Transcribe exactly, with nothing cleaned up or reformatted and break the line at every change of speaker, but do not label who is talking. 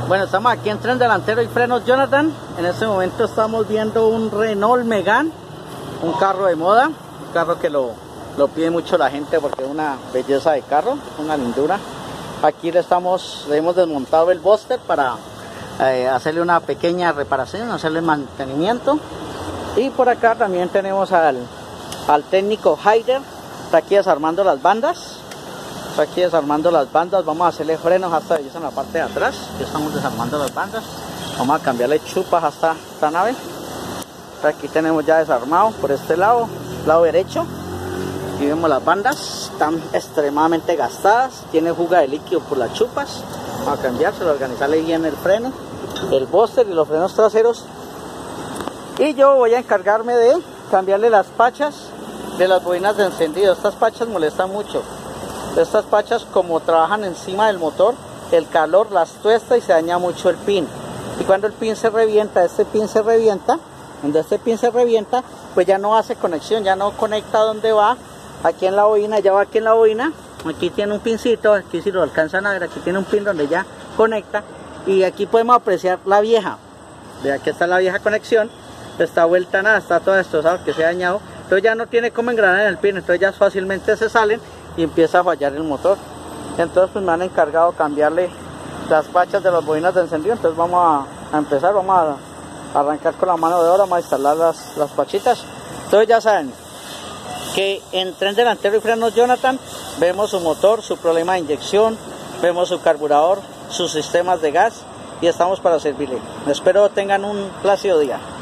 Bueno, estamos aquí en tren delantero y frenos Jonathan. En este momento estamos viendo un Renault Megane, un carro de moda, un carro que lo, lo pide mucho la gente porque es una belleza de carro, una lindura. Aquí le estamos, le hemos desmontado el búster para eh, hacerle una pequeña reparación, hacerle mantenimiento. Y por acá también tenemos al, al técnico Haider, está aquí desarmando las bandas. Está aquí desarmando las bandas, vamos a hacerle frenos hasta ellos en la parte de atrás. Ya estamos desarmando las bandas. Vamos a cambiarle chupas hasta esta nave. Aquí tenemos ya desarmado por este lado, lado derecho. Aquí vemos las bandas, están extremadamente gastadas, tiene fuga de líquido por las chupas. Vamos a cambiárselo, organizarle bien el freno, el búster y los frenos traseros. Y yo voy a encargarme de cambiarle las pachas de las bobinas de encendido. Estas pachas molestan mucho. Estas pachas, como trabajan encima del motor, el calor las tuesta y se daña mucho el pin. Y cuando el pin se revienta, este pin se revienta, cuando este pin se revienta, pues ya no hace conexión, ya no conecta donde va, aquí en la bobina, ya va aquí en la bobina, aquí tiene un pincito, aquí si lo alcanzan a ver, aquí tiene un pin donde ya conecta, y aquí podemos apreciar la vieja, de aquí está la vieja conexión, está vuelta nada, está todo esto, ¿sabes? Que se ha dañado, entonces ya no tiene como engranar en el pin, entonces ya fácilmente se salen, y empieza a fallar el motor. Entonces pues me han encargado cambiarle las pachas de las bobinas de encendido. Entonces vamos a, a empezar, vamos a, a arrancar con la mano de obra, vamos a instalar las, las pachitas. Entonces ya saben que en tren delantero y frenos Jonathan vemos su motor, su problema de inyección, vemos su carburador, sus sistemas de gas y estamos para servirle. Espero tengan un plácido día.